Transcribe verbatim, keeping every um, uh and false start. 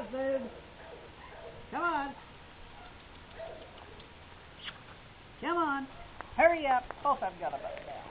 buzzard. Come on. Come on. Hurry up. Both of them got a buzz.